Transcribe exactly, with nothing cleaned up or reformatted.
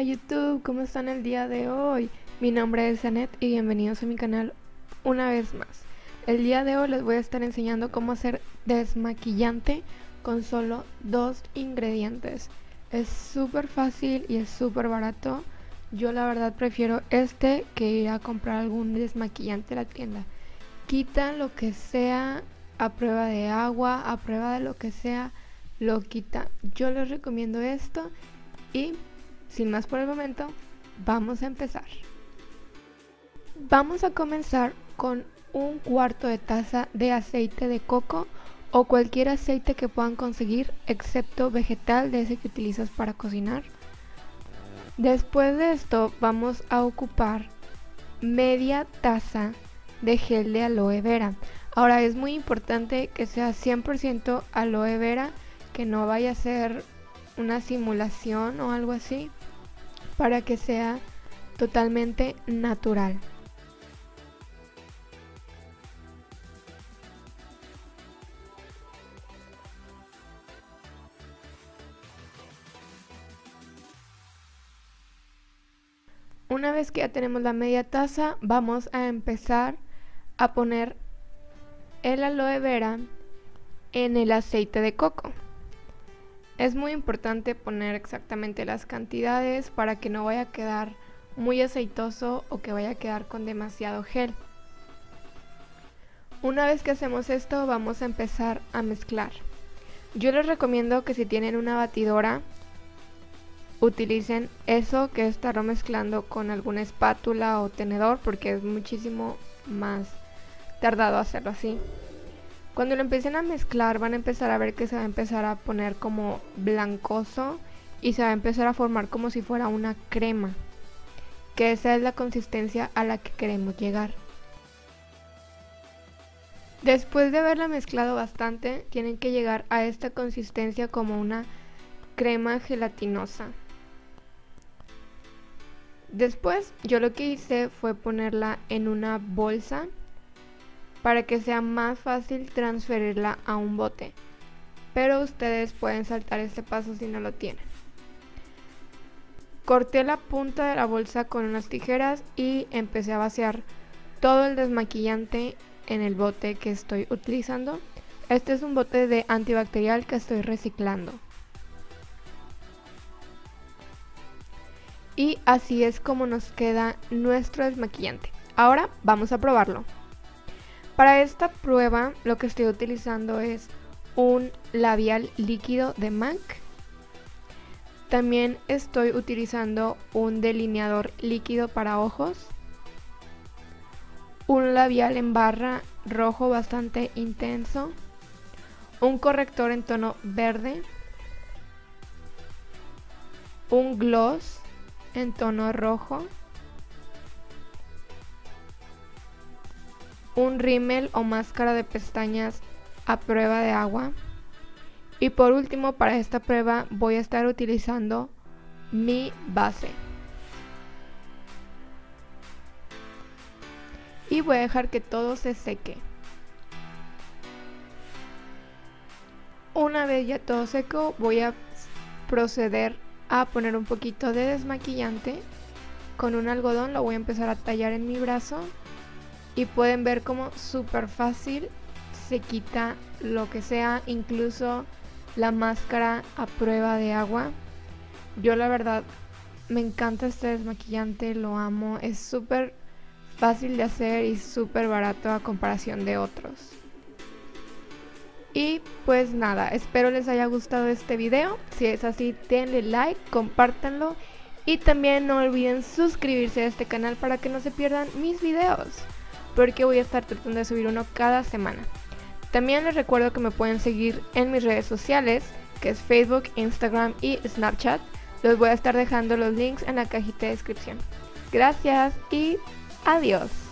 YouTube, ¿cómo están el día de hoy? Mi nombre es Janet y bienvenidos a mi canal una vez más. El día de hoy les voy a estar enseñando cómo hacer desmaquillante con solo dos ingredientes. Es súper fácil y es súper barato. Yo la verdad prefiero este que ir a comprar algún desmaquillante a la tienda. Quita lo que sea a prueba de agua, a prueba de lo que sea, lo quita. Yo les recomiendo esto y sin más por el momento, vamos a empezar. Vamos a comenzar con un cuarto de taza de aceite de coco o cualquier aceite que puedan conseguir, excepto vegetal, de ese que utilizas para cocinar. Después de esto vamos a ocupar media taza de gel de aloe vera. Ahora es muy importante que sea cien por ciento aloe vera, que no vaya a ser una simulación o algo así, para que sea totalmente natural. Una vez que ya tenemos la media taza, vamos a empezar a poner el aloe vera en el aceite de coco. Es muy importante poner exactamente las cantidades para que no vaya a quedar muy aceitoso o que vaya a quedar con demasiado gel. Una vez que hacemos esto, vamos a empezar a mezclar. Yo les recomiendo que si tienen una batidora, utilicen eso, que es estarlo mezclando con alguna espátula o tenedor, porque es muchísimo más tardado hacerlo así. Cuando lo empiecen a mezclar, van a empezar a ver que se va a empezar a poner como blancoso y se va a empezar a formar como si fuera una crema, que esa es la consistencia a la que queremos llegar. Después de haberla mezclado bastante, tienen que llegar a esta consistencia como una crema gelatinosa. Después, yo lo que hice fue ponerla en una bolsa para que sea más fácil transferirla a un bote, pero ustedes pueden saltar este paso si no lo tienen. Corté la punta de la bolsa con unas tijeras y empecé a vaciar todo el desmaquillante en el bote que estoy utilizando. Este es un bote de antibacterial que estoy reciclando. Y así es como nos queda nuestro desmaquillante. Ahora vamos a probarlo. Para esta prueba lo que estoy utilizando es un labial líquido de MAC. También estoy utilizando un delineador líquido para ojos. Un labial en barra rojo bastante intenso. Un corrector en tono verde. Un gloss en tono rojo. Un rímel o máscara de pestañas a prueba de agua. Y por último, para esta prueba voy a estar utilizando mi base. Y voy a dejar que todo se seque. Una vez ya todo seco, voy a proceder a poner un poquito de desmaquillante. Con un algodón lo voy a empezar a tallar en mi brazo. Y pueden ver cómo súper fácil se quita lo que sea, incluso la máscara a prueba de agua. Yo la verdad me encanta este desmaquillante, lo amo, es súper fácil de hacer y súper barato a comparación de otros. Y pues nada, espero les haya gustado este video. Si es así, denle like, compártanlo y también no olviden suscribirse a este canal para que no se pierdan mis videos, porque voy a estar tratando de subir uno cada semana. También les recuerdo que me pueden seguir en mis redes sociales, que es Facebook, Instagram y Snapchat. Les voy a estar dejando los links en la cajita de descripción. Gracias y adiós.